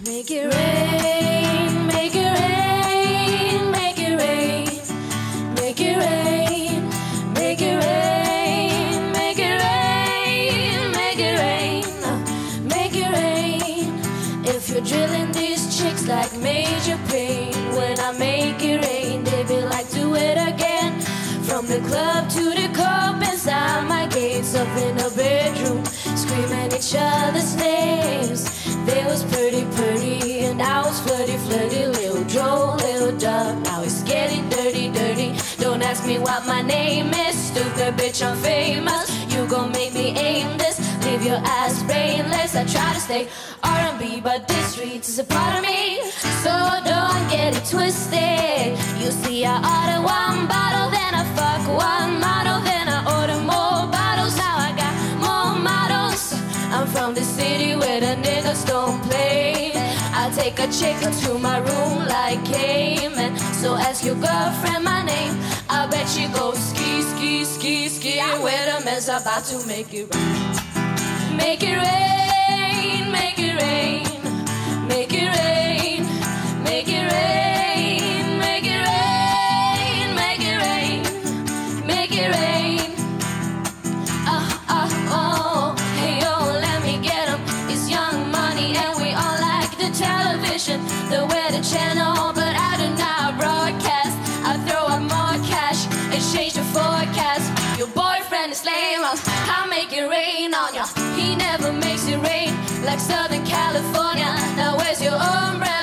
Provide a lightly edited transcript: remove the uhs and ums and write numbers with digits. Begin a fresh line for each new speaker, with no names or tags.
Make it rain, make it rain, make it rain, make it rain, make it rain, make it rain, make it rain, make it rain. If you're drilling these chicks like Major Payne, when I make it rain, they be like, do it again. From the club to the club, inside my gates, up in the bedroom, screaming each other's names. They was pretty, and I was flirty, little Joe, little Dub. Now it's getting dirty. Don't ask me what my name is, stupid bitch, I'm famous. You gon' make me aimless, leave your ass brainless. I try to stay R&B, but this streets is a part of me, so don't get it twisted. You see, I order one bottle, then I fuck one model, then I order more bottles. Now I got more models. I'm from the city where the niggas don't play. I take a chick to my room like Cayman. So ask your girlfriend my name, I bet she goes ski, ski, ski, ski. Where the man's about to make it rain. Make it rain, make it rain, make it rain, make it rain, make it rain, make it rain, make it rain. Oh, hey yo, let me get 'em. It's Young Money and we all like the television, the weather channel, but I do not broadcast. I throw out more cash, exchange the forecast. Your boyfriend is lame, I'll make it rain on ya. He never makes it rain like Southern California. Now where's your umbrella?